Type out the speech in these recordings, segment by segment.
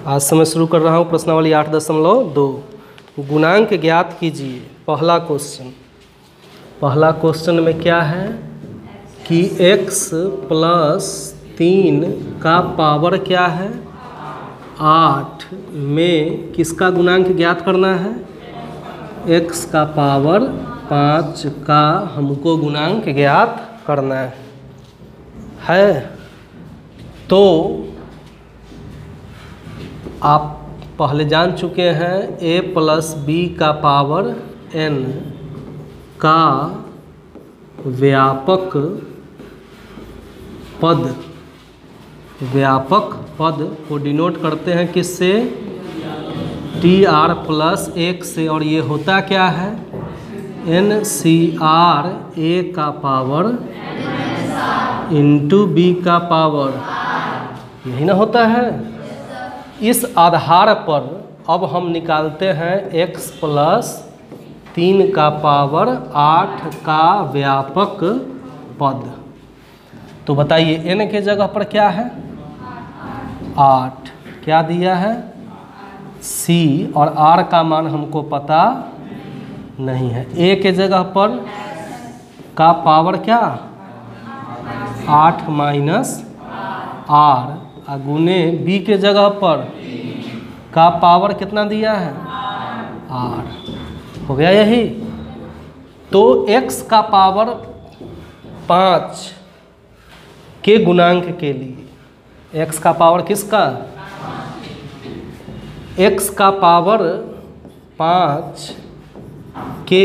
आज से मैं शुरू कर रहा हूँ प्रश्नावली 8.2 गुणांक ज्ञात कीजिए। पहला क्वेश्चन में क्या है कि x प्लस 3 का पावर क्या है 8 में किसका गुणांक ज्ञात करना है, x का पावर 5 का हमको गुणांक ज्ञात करना है। तो आप पहले जान चुके हैं a प्लस b का पावर n का व्यापक पद को डिनोट करते हैं किससे, tr प्लस 1 से, और ये होता क्या है ncr a का पावर इंटू b का पावर, यही ना होता है। इस आधार पर अब हम निकालते हैं x प्लस 3 का पावर 8 का व्यापक पद। तो बताइए n के जगह पर क्या है 8, क्या दिया है c, और r का मान हमको पता नहीं है। a के जगह पर का पावर क्या 8 माइनस r, गुने b के जगह पर का पावर कितना दिया है r, हो गया यही। तो x का पावर 5 के गुणांक के लिए, x का पावर किसका, x का पावर 5 के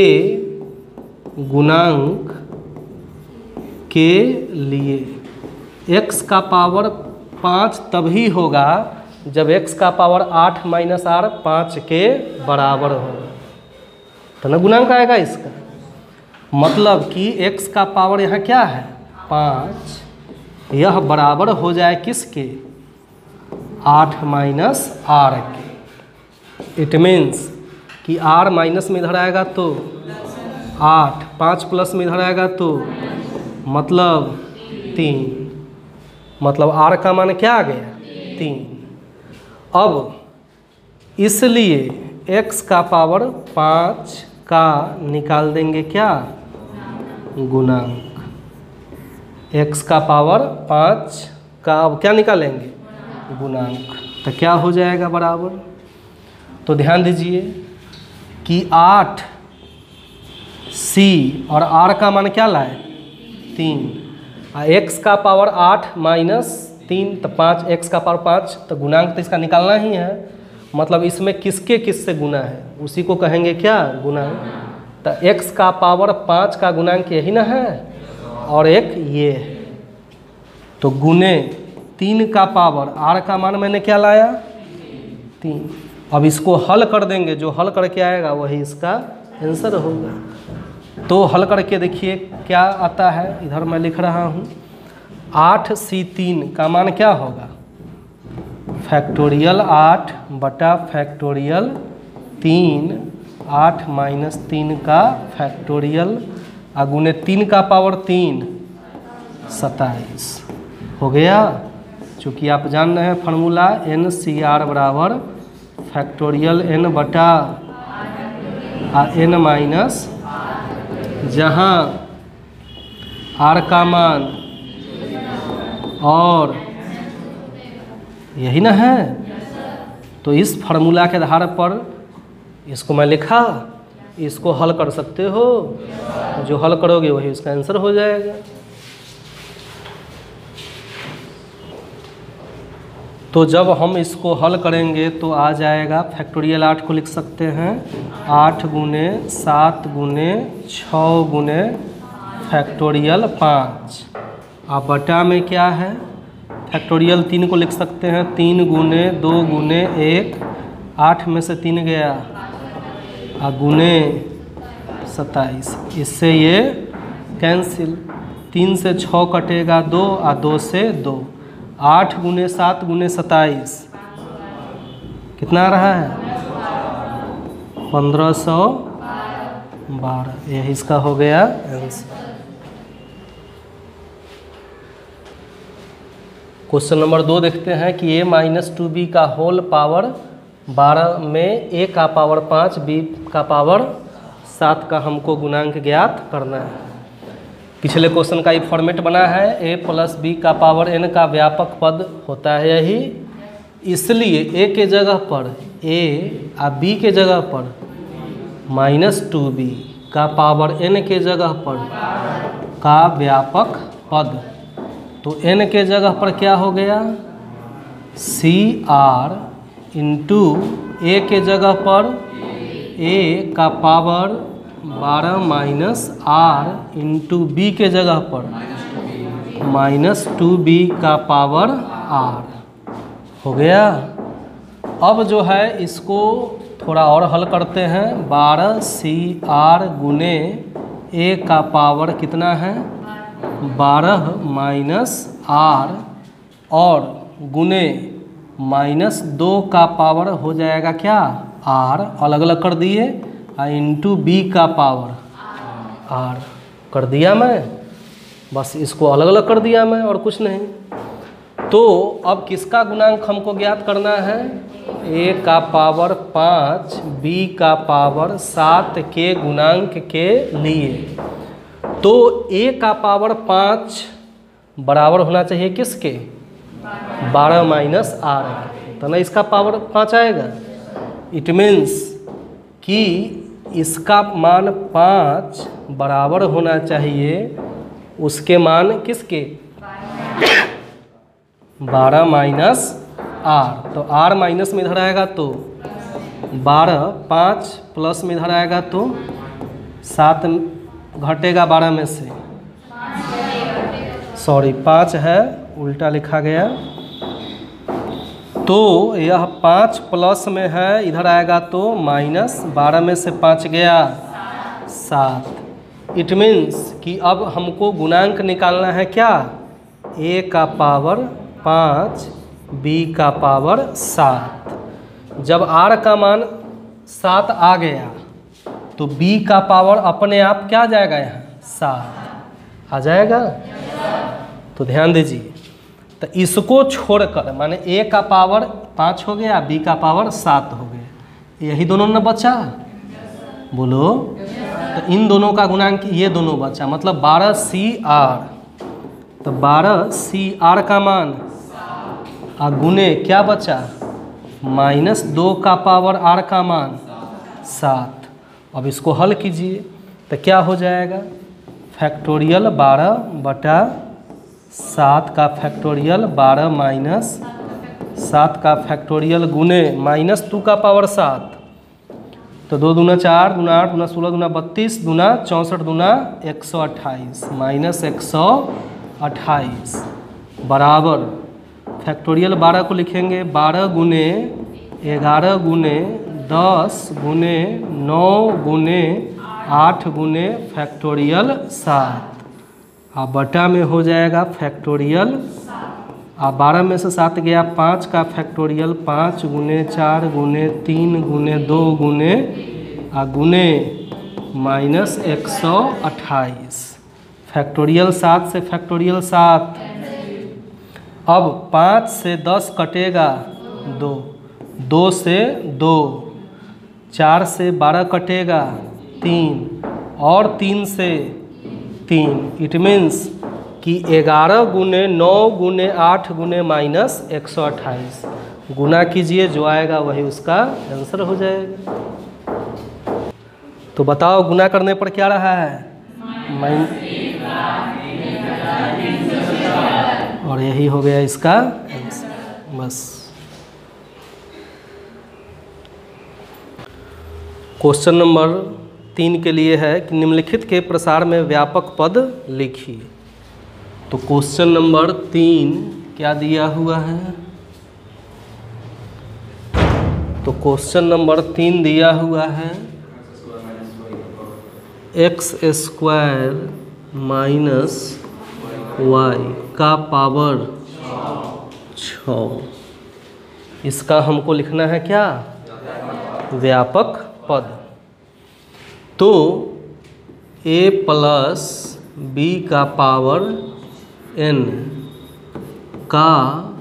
गुणांक के लिए, x का पावर 5 तभी होगा जब x का पावर 8 माइनस r 5 के बराबर होगा, तो ना गुणांक आएगा इसका। मतलब कि x का पावर यहाँ क्या है 5, यह बराबर हो जाए किसके 8 माइनस r के। इट मीन्स कि r माइनस में इधर आएगा तो 8, 5 प्लस में इधर आएगा तो मतलब 3, मतलब r का मान क्या आ गया 3। अब इसलिए x का पावर 5 का निकाल देंगे क्या गुणांक, x का पावर 5 का अब क्या निकालेंगे गुणांक, तो क्या हो जाएगा बराबर। तो ध्यान दीजिए कि 8 c और r का मान क्या लाए 3, x का पावर 8 माइनस 3 तो 5, x का पावर 5, तो गुणांक तो इसका निकालना ही है। मतलब इसमें किसके किससे गुना है उसी को कहेंगे क्या गुणांक। तो x का पावर 5 का गुणांक यही ना है, और एक ये है, तो गुने 3 का पावर r का मान मैंने क्या लाया 3। अब इसको हल कर देंगे, जो हल करके आएगा वही इसका आंसर होगा। तो हल करके देखिए क्या आता है, इधर मैं लिख रहा हूँ 8c3 का मान क्या होगा फैक्टोरियल 8 बटा फैक्टोरियल 3, 8 माइनस 3 का फैक्टोरियल, गुने 3 का पावर 3 27 हो गया। चूँकि आप जान रहे हैं फार्मूला NCR बराबर फैक्टोरियल n बटा n माइनस, जहाँ r का मान और यही ना है। तो इस फार्मूला के आधार पर इसको मैं लिखा, इसको हल कर सकते हो, जो हल करोगे वही उसका आंसर हो जाएगा। तो जब हम इसको हल करेंगे तो आ जाएगा फैक्टोरियल 8 को लिख सकते हैं 8 गुने 7 गुने 6 गुने फैक्टोरियल 5, आप बटा में क्या है फैक्टोरियल 3 को लिख सकते हैं 3 गुने 2 गुने 1, 8 में से 3 गया गुने 27, इससे ये कैंसिल, 3 से 6 कटेगा 2 और 2 से 2, 8 गुने 7 गुने 27 कितना आ रहा है 1512, यही इसका हो गया आंसर। क्वेश्चन नंबर 2 देखते हैं कि a माइनस 2b का होल पावर 12 में a का पावर 5 b का पावर 7 का हमको गुणांक ज्ञात करना है। पिछले क्वेश्चन का ये फॉर्मेट बना है, a प्लस b का पावर n का व्यापक पद होता है यही, इसलिए a के जगह पर a और b के जगह पर माइनस 2b का पावर n के जगह पर का व्यापक पद। तो n के जगह पर क्या हो गया, सी आर इंटू ए के जगह पर a का power 12 minus R into B के जगह पर माइनस 2b का पावर r हो गया। अब जो है इसको थोड़ा और हल करते हैं। 12 सी आर गुने ए का पावर कितना है 12 माइनस आर और गुने माइनस 2 का पावर हो जाएगा क्या आर, अलग अलग कर दिए, इंटू बी का पावर आर कर दिया मैं, बस इसको अलग अलग कर दिया मैं और कुछ नहीं। तो अब किसका गुणांक हमको ज्ञात करना है, a का पावर 5 b का पावर 7 के गुणांक के लिए। तो a का पावर 5 बराबर होना चाहिए किसके 12 माइनस आर, तो ना इसका पावर 5 आएगा। इट मीन्स कि इसका मान 5 बराबर होना चाहिए उसके मान किसके 12 माइनस आर। तो आर माइनस में इधर आएगा तो 12, 5 प्लस में इधर आएगा तो 7 घटेगा 12 में से, सॉरी 5 है उल्टा लिखा गया। तो यह 5 प्लस में है, इधर आएगा तो माइनस 12 में से 5 गया 7। इट मीन्स कि अब हमको गुणांक निकालना है क्या, a का पावर 5 b का पावर 7। जब r का मान 7 आ गया तो b का पावर अपने आप क्या आ जाएगा, यहाँ 7 आ जाएगा। तो ध्यान दीजिए, तो इसको छोड़कर माने a का पावर 5 हो गया, b का पावर 7 हो गया, यही दोनों न बचा, बोलो। तो इन दोनों का गुणांक ये दोनों बचा, मतलब 12 सी आर। तो 12 सी आर का मान गुने क्या बचा माइनस 2 का पावर आर का मान 7। अब इसको हल कीजिए तो क्या हो जाएगा, फैक्टोरियल 12 बटा 7 का फैक्टोरियल 12 माइनस 7 का फैक्टोरियल गुने माइनस 2 का पावर 7। तो 2 दूना 4, दूना 8, दूना 16, दूना 32, दूना 64, दूना 128 माइनस 128 बराबर फैक्टोरियल 12 को लिखेंगे 12 गुने 11 गुने 10 गुने 9 गुने 8 गुने फैक्टोरियल 7, अब बटा में हो जाएगा फैक्टोरियल, अब 12 में से 7 गया 5 का फैक्टोरियल 5 गुने 4 गुने 3 गुने 2 गुने गुने माइनस 128 फैक्टोरियल 7 से फैक्टोरियल 7। अब 5 से 10 कटेगा 2, 2 से 2, 4 से 12 कटेगा 3 और 3 से 3। इट मीन्स कि 11 गुने 9 गुने 8 गुने माइनस 128 गुना कीजिए, जो आएगा वही उसका आंसर हो जाएगा। तो बताओ गुना करने पर क्या रहा है और यही हो गया इसका आंसर। बस क्वेश्चन नंबर 3 के लिए है कि निम्नलिखित के प्रसार में व्यापक पद लिखिए। तो क्वेश्चन नंबर 3 क्या दिया हुआ है, तो क्वेश्चन नंबर 3 दिया हुआ है x² माइनस y का पावर 6। इसका हमको लिखना है क्या व्यापक पद। तो a प्लस b का पावर n का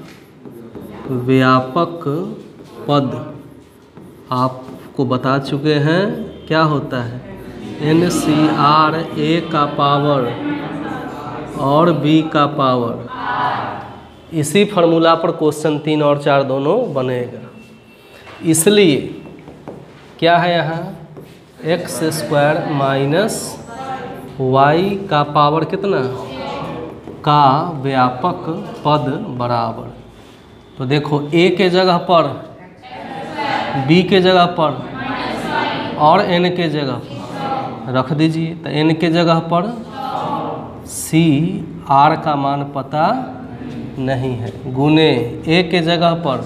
व्यापक पद आपको बता चुके हैं क्या होता है, NCR A का पावर और B का पावर। इसी फार्मूला पर क्वेश्चन 3 और 4 दोनों बनेगा। इसलिए क्या है यहाँ, x² माइनस y का पावर कितना का व्यापक पद बराबर। तो देखो a के जगह पर, b के जगह पर और n के जगह पर रख दीजिए। तो n के जगह पर c r का मान पता नहीं है, गुने a के जगह पर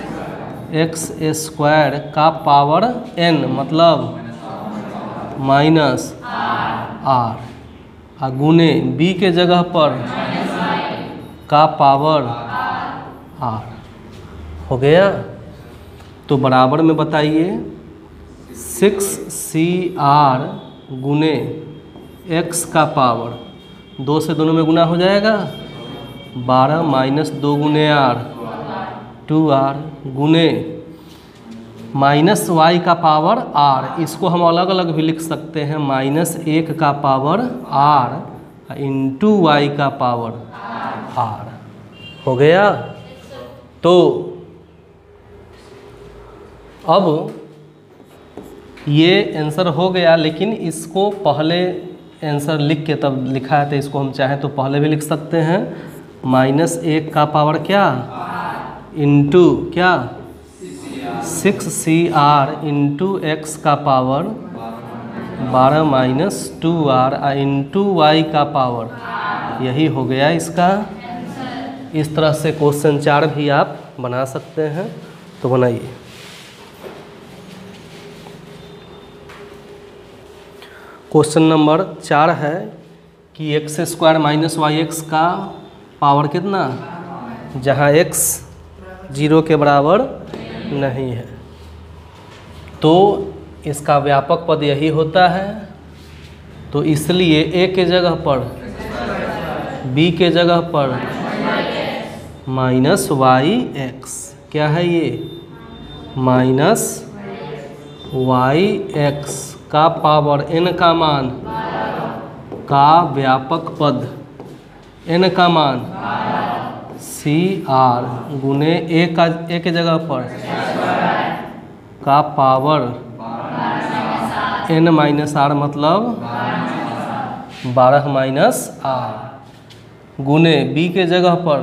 x² का पावर n मतलब माइनस r, और गुने b के जगह पर का पावर r। हो गया। तो बराबर में बताइए 6CR गुने x का पावर, 2 से दोनों में गुना हो जाएगा, 12 माइनस 2 गुने r 2r गुने माइनस y का पावर r। इसको हम अलग अलग भी लिख सकते हैं, -1 का पावर r इंटू y का पावर r। हो गया। तो अब ये आंसर हो गया, लेकिन इसको पहले आंसर लिख के तब लिखा है, तो इसको हम चाहें तो पहले भी लिख सकते हैं, -1 का पावर क्या इंटू क्या 6CR इंटू x का power 12 minus 2r into y का पावर। यही हो गया इसका। इस तरह से क्वेश्चन 4 भी आप बना सकते हैं, तो बनाइए। क्वेश्चन नंबर 4 है कि x² माइनस yx का पावर कितना, जहाँ x 0 के बराबर नहीं है। तो इसका व्यापक पद यही होता है। तो इसलिए a के जगह पर, b के जगह पर माइनस yx, क्या है ये, माइनस yx का पावर n का मान का व्यापक पद n का मान CR गुने a के जगह पर का पावर n माइनस r मतलब 12 माइनस r गुने b के जगह पर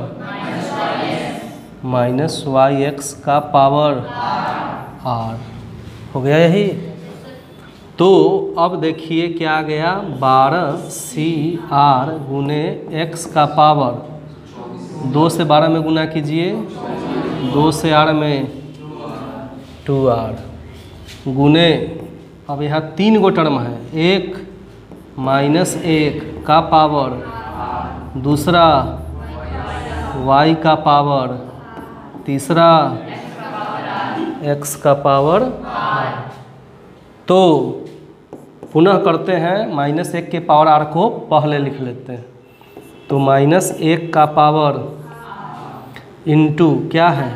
माइनस yx का पावर r। हो गया यही। तो अब देखिए क्या आ गया, 12CR गुने x का पावर, 2 से 12 में गुना कीजिए, 2 से r में 2r गुने, अब यहाँ 3 गो टर्म है, 1 माइनस 1 का पावर, दूसरा y का पावर, तीसरा x का पावर। तो पुनः करते हैं, -1 के पावर r को पहले लिख लेते हैं। तो -1 का पावर इंटू क्या है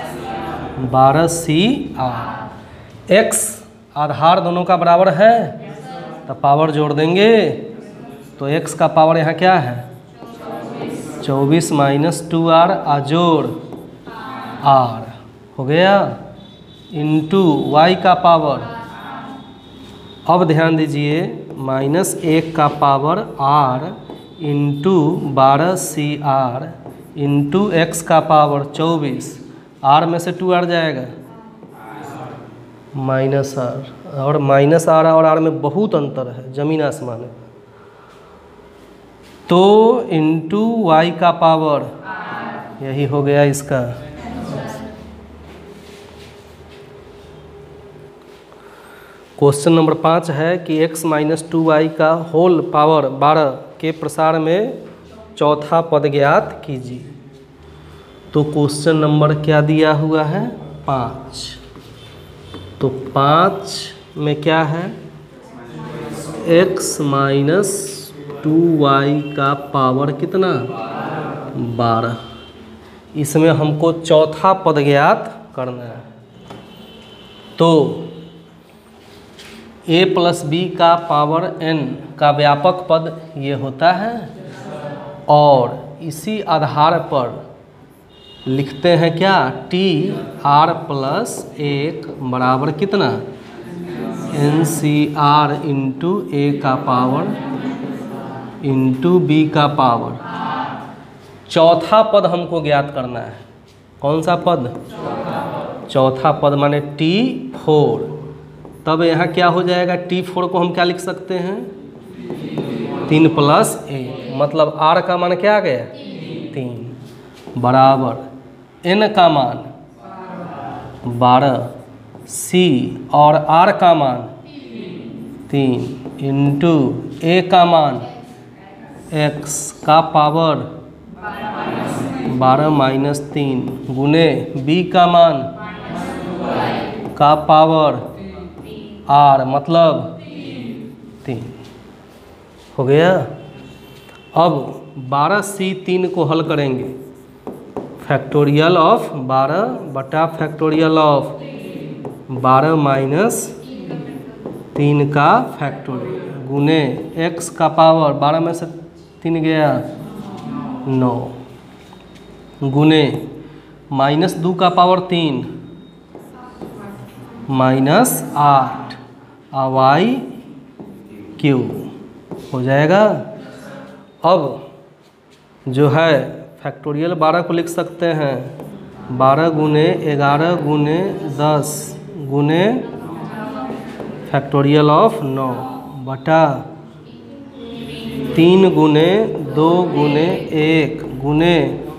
12CR, x आधार दोनों का बराबर है, तो पावर जोड़ देंगे। तो x का पावर यहाँ क्या है 24 माइनस 2r आजोड़ r। हो गया। इंटू y का पावर, अब ध्यान दीजिए, -1 का power r into 12CR into x का पावर 24, r में से 2r जाएगा, माइनस r, और माइनस r और r में बहुत अंतर है, जमीन आसमान है। तो इंटू y का पावर, यही हो गया इसका। क्वेश्चन नंबर 5 है कि x माइनस 2y का होल पावर 12 के प्रसार में चौथा पद ज्ञात कीजिए। तो क्वेश्चन नंबर क्या दिया हुआ है 5। तो 5 में क्या है, x माइनस 2y का पावर कितना 12, इसमें हमको चौथा पद ज्ञात करना है। तो a प्लस बी का पावर n का व्यापक पद ये होता है, और इसी आधार पर लिखते हैं क्या, टी आर प्लस 1 बराबर कितना, N C R into A का पावर इंटू बी का पावर। चौथा पद हमको ज्ञात करना है। कौन सा पद, चौथा पद माने T4। तब यहाँ क्या हो जाएगा, T4 को हम क्या लिख सकते हैं, 3 प्लस 1, मतलब R का मान क्या आ गया, 3 बराबर N का मान 12, C और R का मान 3 इंटू A का मान X का पावर 12 माइनस 3 गुने B का मान का पावर R मतलब 3 हो गया। अब 12C3 को हल करेंगे, फैक्टोरियल ऑफ 12 बटा फैक्टोरियल ऑफ 12 माइनस 3 का फैक्टोरियल गुने x का पावर 12 में से 3 गया 9 गुने माइनस 2 का पावर 3 माइनस 8 y क्यू हो जाएगा। अब जो है फैक्टोरियल 12 को लिख सकते हैं 12 गुने 11 गुने 10 गुने फैक्टोरियल ऑफ 9 बटा 3 गुने 2 गुने 1 गुने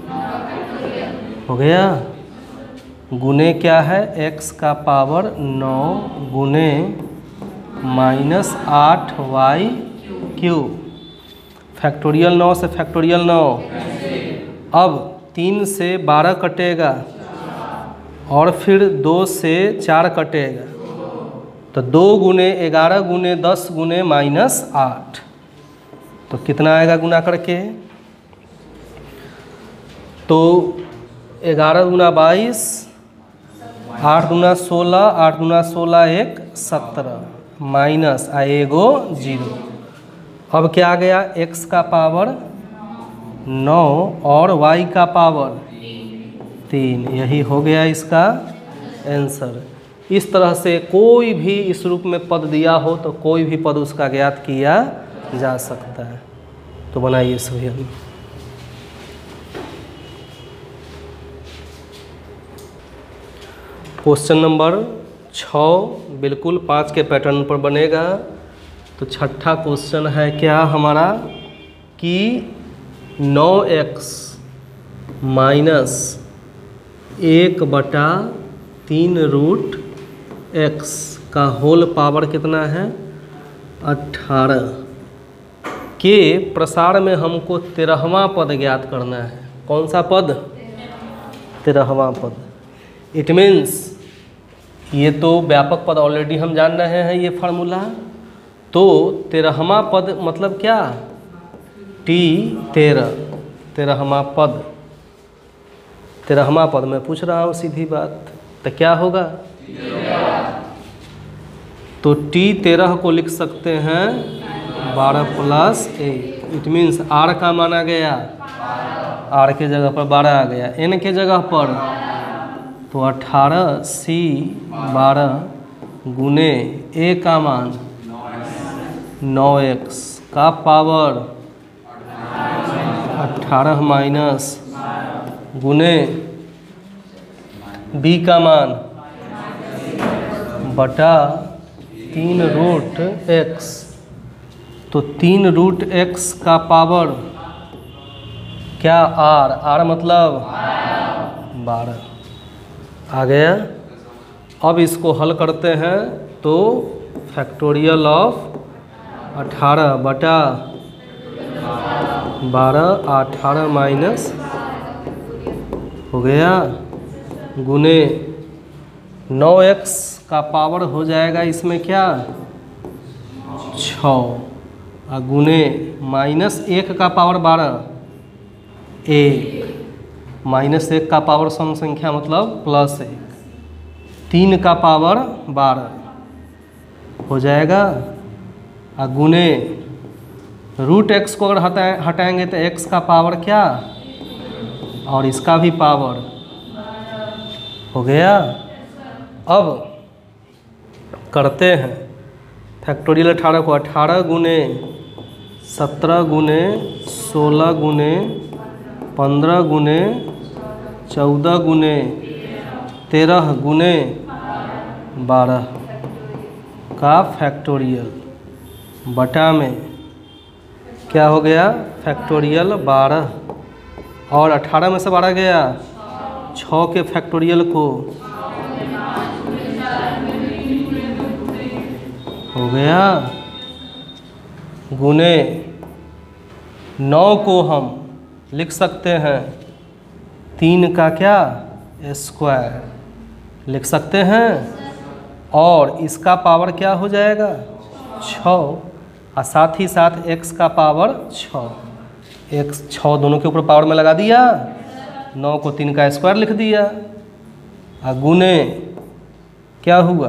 हो गया, गुने क्या है x का पावर 9 गुने माइनस 8y क्यू, फैक्टोरियल 9 से फैक्टोरियल 9। अब 3 से 12 कटेगा और फिर 2 से 4 कटेगा, तो 2 गुने 11 गुने 10 गुने माइनस 8, तो कितना आएगा गुना करके, तो 11 गुना 22, 8 गुना 16, 8 गुना 16 1 17 माइनस आएगो 0। अब क्या आ गया, x का पावर 9 और y का पावर 3, यही हो गया इसका आंसर। इस तरह से कोई भी इस रूप में पद दिया हो तो कोई भी पद उसका ज्ञात किया जा सकता है। तो बनाइए सभी हम। क्वेश्चन नंबर 6 बिल्कुल 5 के पैटर्न पर बनेगा। तो छठा क्वेश्चन है क्या हमारा कि 9x माइनस 1/3 रूट x का होल पावर कितना है 18 के प्रसार में हमको 13वां पद ज्ञात करना है। कौन सा पद, 13वां पद। इट मीन्स ये तो व्यापक पद ऑलरेडी हम जान रहे हैं ये फार्मूला, तो 13वां पद मतलब क्या, T13 13वां पद। 13वां पद मैं पूछ रहा हूँ सीधी बात, तो क्या होगा, तो T13 को लिख सकते हैं 12 प्लस 1। इट मीन्स R का माना गया, R के जगह पर 12 आ गया, N के जगह पर तो 18 C 12 गुने A का मान 9x का पावर 18 माइनस गुने B का मान बटा 3 रूट x, तो 3 रूट x का पावर क्या R मतलब 12 आ गया। अब इसको हल करते हैं तो फैक्टोरियल ऑफ 18 बटा 12 18 माइनस हो गया गुने 9x का पावर हो जाएगा इसमें क्या 6 गुने माइनस 1 का पावर 12 1 -1 का पावर सम संख्या मतलब +1, 3 का पावर 12 हो जाएगा। और गुने √x को अगर हटाएंगे तो x का पावर क्या और इसका भी पावर हो गया। अब करते हैं फैक्टोरियल 18 को, 18 गुने 17 गुने 16 गुने 15 गुने 14 गुने 13 गुने 12 का फैक्टोरियल बटा में क्या हो गया फैक्टोरियल 12, और 18 में से 12 गया 6 के फैक्टोरियल को हो गया, गुने 9 को हम लिख सकते हैं 3 का क्या स्क्वायर लिख सकते हैं, और इसका पावर क्या हो जाएगा 6, और साथ ही साथ x का पावर 6, x 6 दोनों के ऊपर पावर में लगा दिया, 9 को 3 का स्क्वायर लिख दिया, और गुने क्या हुआ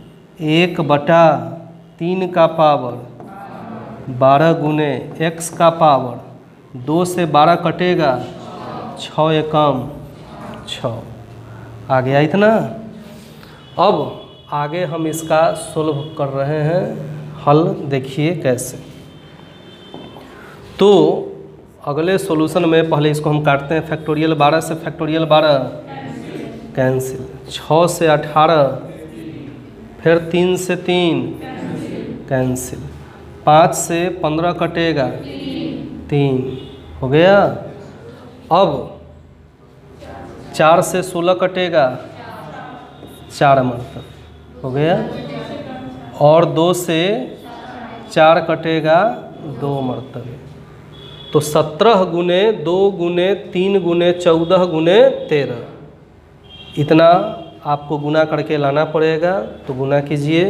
1/3 का पावर 12 गुने x का पावर 2 से 12 कटेगा 6 एकम 6 आ गया इतना। अब आगे हम इसका सोल्व कर रहे हैं, हल देखिए कैसे। तो अगले सॉल्यूशन में पहले इसको हम काटते हैं, फैक्टोरियल 12 से फैक्टोरियल 12 कैंसिल, 6 से 18, फिर 3 से 3 कैंसिल, 5 से 15 कटेगा 3 हो गया। अब 4 से 16 कटेगा 4 मरतब हो गया, और 2 से 4 कटेगा 2 मरतबे, तो 17 गुने 2 गुने 3 गुने 14 गुने 13 इतना आपको गुना करके लाना पड़ेगा। तो गुना कीजिए,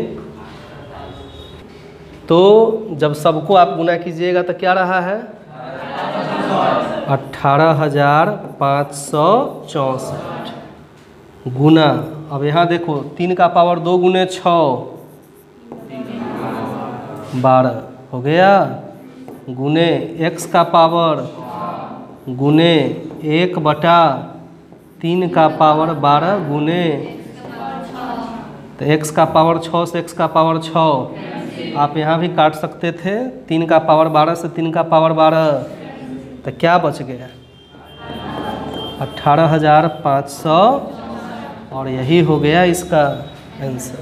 तो जब सबको आप गुना कीजिएगा तो क्या रहा है 18,564 गुना। अब यहाँ देखो 3 का पावर 2 गुने 6 12 हो गया, गुने x का पावर गुने 1/3 का पावर 12 गुने, तो x का पावर 6 से x का पावर 6 आप यहाँ भी काट सकते थे, 3 का पावर 12 से 3 का पावर 12, तो क्या बच गया 18,500, और यही हो गया इसका आंसर।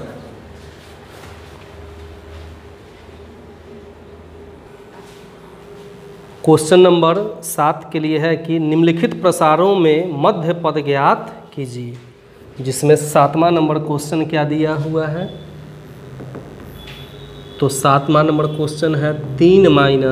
क्वेश्चन नंबर 7 के लिए है कि निम्नलिखित प्रसारों में मध्य पद ज्ञात कीजिए, जिसमें 7वां नंबर क्वेश्चन क्या दिया हुआ है। तो 7वां नंबर क्वेश्चन है 3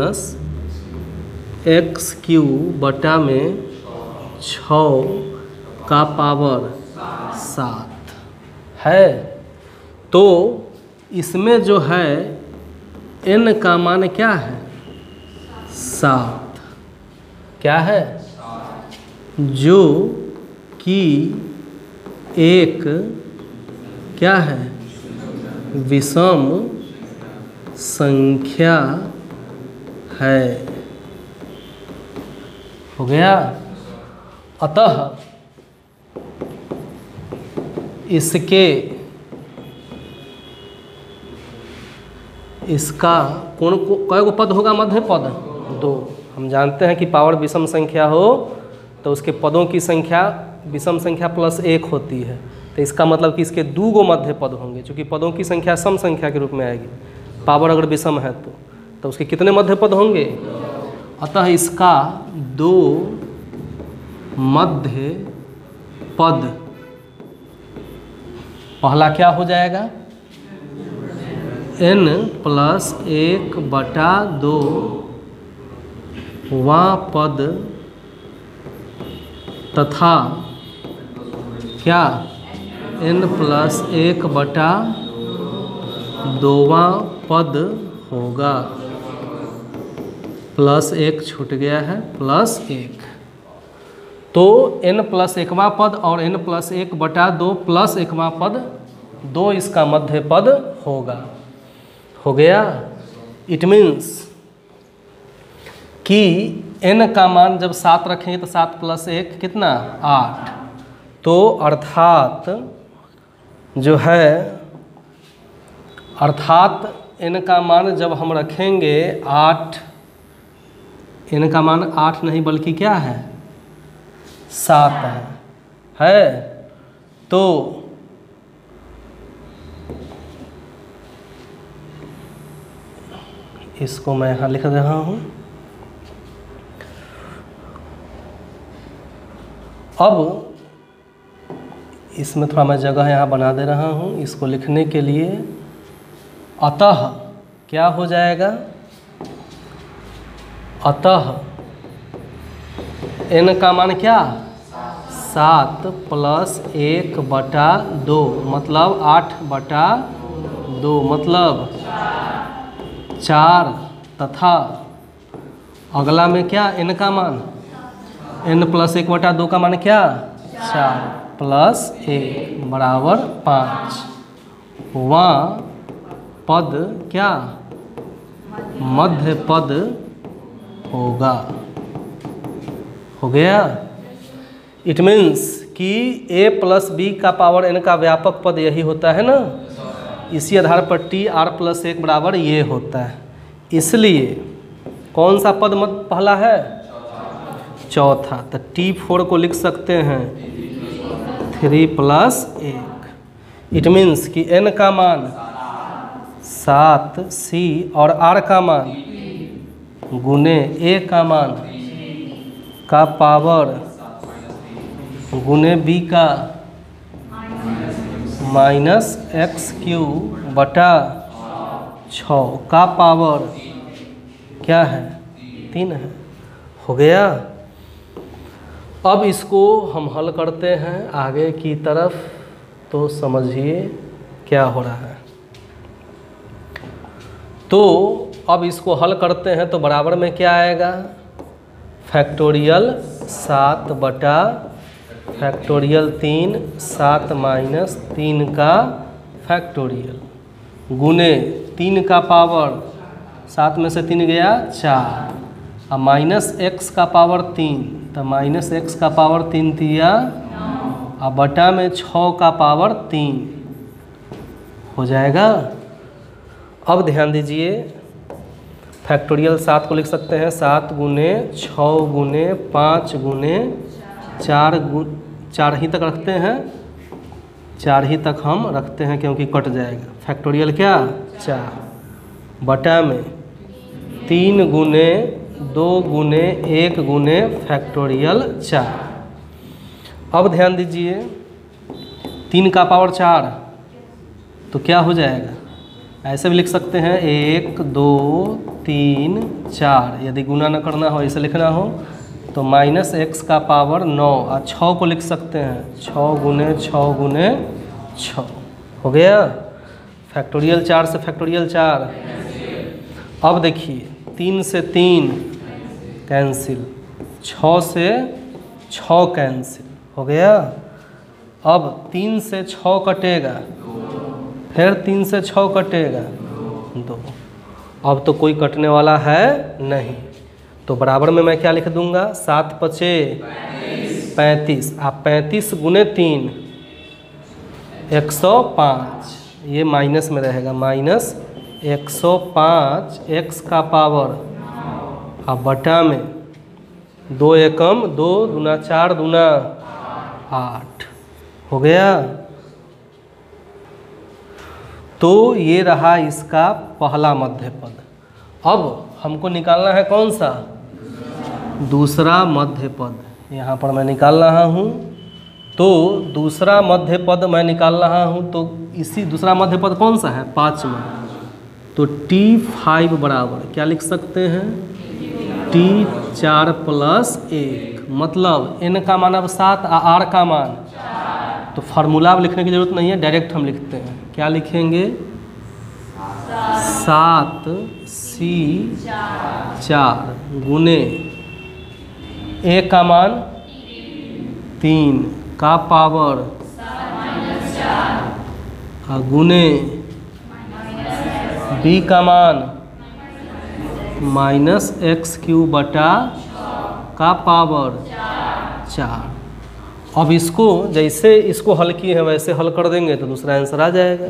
- x³ बटा में 6 का पावर 7 है। तो इसमें जो है n का मान क्या है 7, क्या है जो कि एक क्या है विषम संख्या है, हो गया। अतः इसका कई गो पद होगा मध्य पद 2। हम जानते हैं कि पावर विषम संख्या हो तो उसके पदों की संख्या विषम संख्या +1 होती है, तो इसका मतलब कि इसके 2 गो मध्य पद होंगे, क्योंकि पदों की संख्या सम संख्या के रूप में आएगी। पावर अगर विषम है तो उसके कितने मध्य पद होंगे, अतः इसका 2 मध्य पद, पहला क्या हो जाएगा n+1/2 वां पद तथा क्या n+1/2 पद होगा, +1 छूट गया है +1। तो n प्लस एकवा पद और n प्लस 1/2 प्लस एकवा पद 2 इसका मध्य पद होगा। हो गया। इट मीन्स कि n का मान जब 7 रखेंगे तो 7 + 1 कितना 8। तो अर्थात जो है n का मान जब हम रखेंगे 8, n का मान 8 नहीं बल्कि क्या है 7 है। तो इसको मैं यहाँ लिख रहा हूँ। अब इसमें थोड़ा मैं जगह यहाँ बना दे रहा हूँ इसको लिखने के लिए। अतः क्या हो जाएगा, अतः n का मान क्या 7 + 1/2 मतलब 8/2 मतलब 4 तथा अगला में क्या n का मान n + 1/2 का मान क्या 4 + 1 = 5। वहाँ पद क्या मध्य पद होगा। हो गया। इट मीन्स कि a + b का पावर n का व्यापक पद यही होता है ना। इसी आधार पर TR + 1 बराबर ये होता है। इसलिए कौन सा पद मध्य पहला है चौथा। तो T4 को लिख सकते हैं 3 + 1। इट मीन्स कि n का मान 7 C और R का मान गुने A का मान का पावर गुने B का -x³ का पावर क्या है 3 है। हो गया। अब इसको हम हल करते हैं आगे की तरफ, तो समझिए क्या हो रहा है। तो अब इसको हल करते हैं तो बराबर में क्या आएगा फैक्टोरियल 7/3 7 - 3 का फैक्टोरियल गुने 3 का पावर 7 में से 3 गया 4 और -x का पावर 3 तो -x का पावर 3 दिया और बटा में 6 का पावर 3 हो जाएगा। अब ध्यान दीजिए फैक्टोरियल 7 को लिख सकते हैं 7 गुने 6 गुने 5 गुने 4 ही तक रखते हैं 4 ही तक हम रखते हैं क्योंकि कट जाएगा। फैक्टोरियल क्या 4 बटा में 3 गुने 2 गुने 1 गुने फैक्टोरियल 4। अब ध्यान दीजिए 3 का पावर 4 तो क्या हो जाएगा ऐसे भी लिख सकते हैं 1 2 3 4। यदि गुना न करना हो ऐसे लिखना हो तो -x का पावर 9 और 6 को लिख सकते हैं 6 गुने 6 गुने 6 हो गया। फैक्टोरियल 4 से फैक्टोरियल 4। अब देखिए 3 से 3 कैंसिल 6 से 6 कैंसिल हो गया। अब 3 से 6 कटेगा फिर 3 से 6 कटेगा 2। अब तो कोई कटने वाला है नहीं तो बराबर में मैं क्या लिख दूंगा 7 × 5 = 35 आप 35 गुने 3 105 ये माइनस में रहेगा -105 x का पावर अब बटा में 2 एकम 2 दूना 4 दूना 8 हो गया। तो ये रहा इसका पहला मध्य पद। अब हमको निकालना है कौन सा दूसरा मध्य पद। यहाँ पर मैं निकाल रहा हूँ तो दूसरा मध्य पद मैं निकाल रहा हूँ तो इसी दूसरा मध्य पद कौन सा है 5वां। तो T5 बराबर क्या लिख सकते हैं T4 + 1 मतलब n का मान अब 7 और r का मान तो फार्मूला अब लिखने की जरूरत नहीं है डायरेक्ट हम लिखते हैं। क्या लिखेंगे 7 C 4 गुने a का मान 3 का पावर गुने b का मान -x³ बटा का पावर 4। अब इसको जैसे इसको हल किए हैं वैसे हल कर देंगे तो दूसरा आंसर आ जाएगा।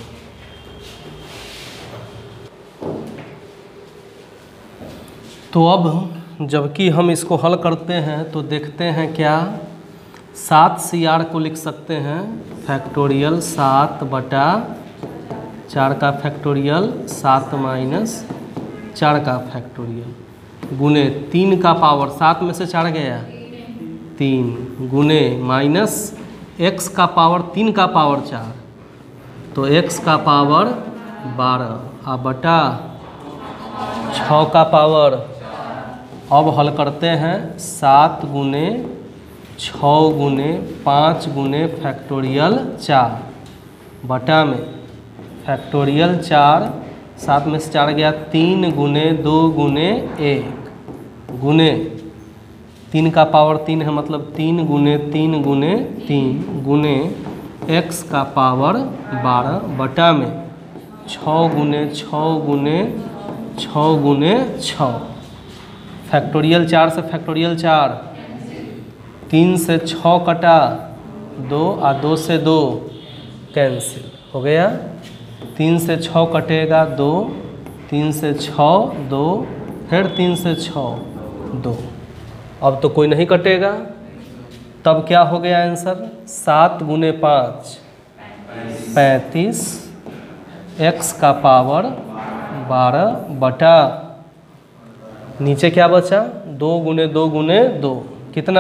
तो अब जबकि हम इसको हल करते हैं तो देखते हैं क्या 7CR को लिख सकते हैं फैक्टोरियल 7 बटा 4 का फैक्टोरियल 7 माइनस 4 का फैक्टोरियल गुने 3 का पावर 7 में से 4 गया 3 गुने माइनस x का पावर 3 का पावर 4 तो x का पावर 12 और बटा 6 का पावर। अब हल करते हैं 7 गुने 6 गुने 5 गुने फैक्टोरियल 4 बटा में फैक्टोरियल 4 7 में से 4 गया 3 गुने 2 गुने 1 गुने 3 का पावर 3 है मतलब 3 गुने 3 गुने 3 गुने x का पावर 12 बटा में 6 गुने 6 गुने 6 गुने 6 फैक्टोरियल 4 से फैक्टोरियल 4 3 से 6 कटा 2 और 2 से 2 कैंसिल हो गया 3 से 6 कटेगा 2 3 से 6 2 फिर 3 से 6 2 अब तो कोई नहीं कटेगा तब क्या हो गया आंसर 7 गुने 5 35 x का पावर 12 बटा नीचे क्या बचा 2 गुने 2 गुने 2 कितना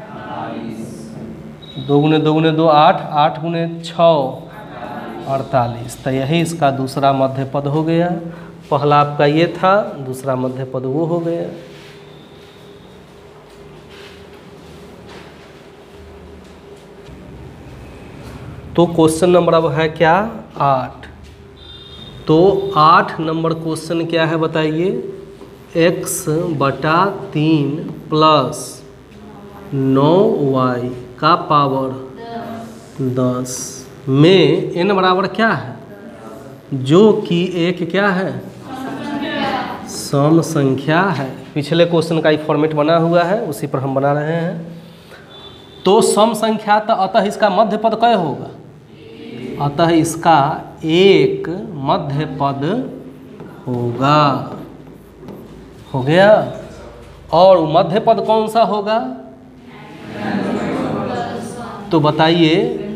2 गुने 2 गुने 2 8 8 गुने 6 48 तो यही इसका दूसरा मध्य पद हो गया। पहला आपका ये था दूसरा मध्य पद वो हो गया। तो क्वेश्चन नंबर अब है क्या 8। तो 8 नंबर क्वेश्चन क्या है बताइए x बटा 3 प्लस 9y का पावर 10 में n बराबर क्या है जो कि एक क्या है सम संख्या है। पिछले क्वेश्चन का ही फॉर्मेट बना हुआ है उसी पर हम बना रहे हैं। तो सम संख्या तो अतः इसका मध्य पद क्या होगा अतः इसका एक मध्य पद होगा हो गया। और मध्य पद कौन सा होगा तो बताइए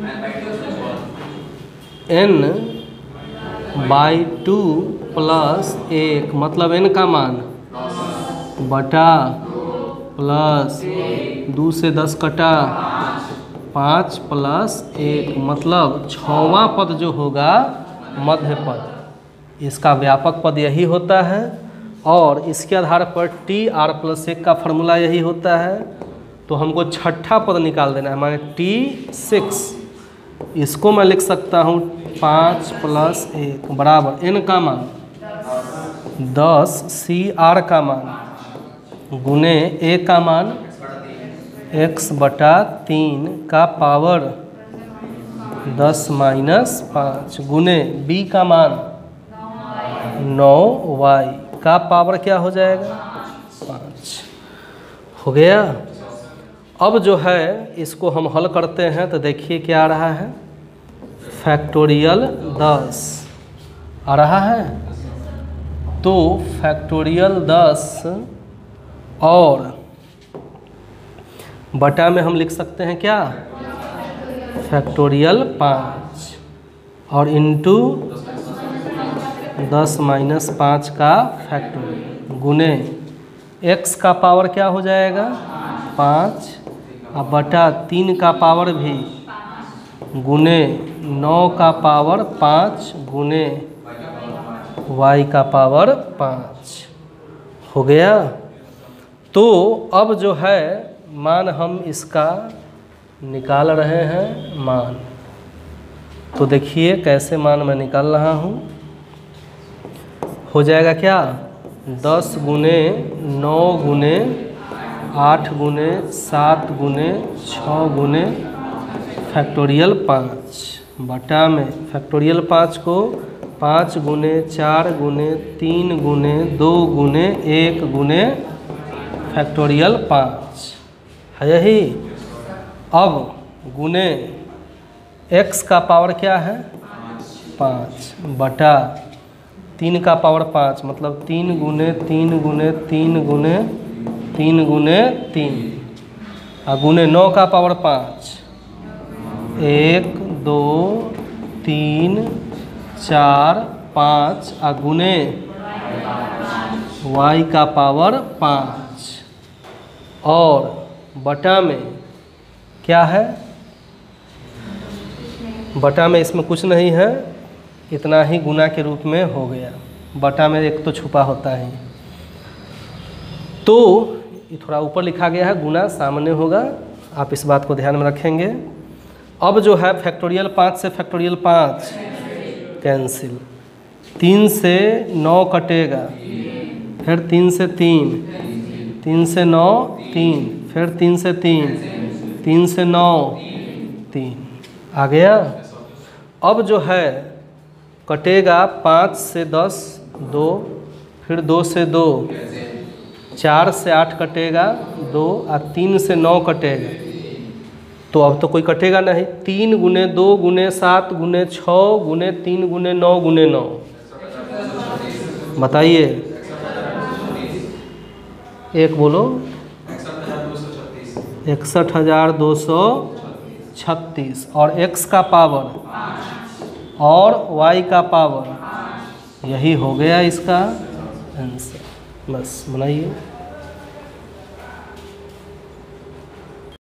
n/2 प्लस 1 मतलब n का मान बटा प्लस 2 से 10 कटा 5 प्लस 1 मतलब 6वां पद जो होगा मध्य पद इसका व्यापक पद यही होता है। और इसके आधार पर TR+1 का फॉर्मूला यही होता है। तो हमको छठा पद निकाल देना है माने T6 इसको मैं लिख सकता हूँ 5 प्लस 1 बराबर n का मान 10 CR का मान गुने a का मान x बटा 3 का पावर 10 माइनस 5 गुने b का मान 9y का पावर क्या हो जाएगा 5 हो गया। अब जो है इसको हम हल करते हैं तो देखिए क्या आ रहा है फैक्टोरियल 10 आ रहा है। तो फैक्टोरियल 10 और बटा में हम लिख सकते हैं क्या फैक्टोरियल 5 और इंटू 10 माइनस 5 का फैक्टोरियल गुने x का पावर क्या हो जाएगा 5 और बटा 3 का पावर भी गुने 9 का पावर 5 गुने y का पावर 5 हो गया। तो अब जो है मान हम इसका निकाल रहे हैं मान। तो देखिए कैसे मान मैं निकाल रहा हूँ हो जाएगा क्या 10 गुने 9 गुने 8 गुने 7 गुने 6 गुने फैक्टोरियल 5 बटा में फैक्टोरियल 5 को 5 गुने 4 गुने 3 गुने 2 गुने 1 गुने फैक्टोरियल 5 है यही। अब गुने x का पावर क्या है 5 बटा 3 का पावर 5 मतलब 3 गुने 3 गुने 3 गुने 3 गुने 3 और गुने 9 का पावर 5 1 2 3 4 5 और गुने y का पावर 5 और बटा में क्या है बटा में इसमें कुछ नहीं है इतना ही गुना के रूप में हो गया। बटा में एक तो छुपा होता है तो ये थोड़ा ऊपर लिखा गया है गुना सामने होगा आप इस बात को ध्यान में रखेंगे। अब जो है फैक्टोरियल 5 से फैक्टोरियल 5 कैंसिल 3 से 9 कटेगा फिर 3 से 3 3 से 9 3 फिर 3 से 3 3 से 9 3 आ गया। अब जो है कटेगा 5 से 10 2 फिर 2 से 2 4 से 8 कटेगा 2 और 3 से 9 कटेगा तो अब तो कोई कटेगा नहीं 3 गुने 2 गुने 7 गुने 6 गुने 3 गुने 9 गुने 9 बताइए एक बोलो 61,236 और x का पावर और y का पावर यही हो गया इसका आंसर। बस बनाइए।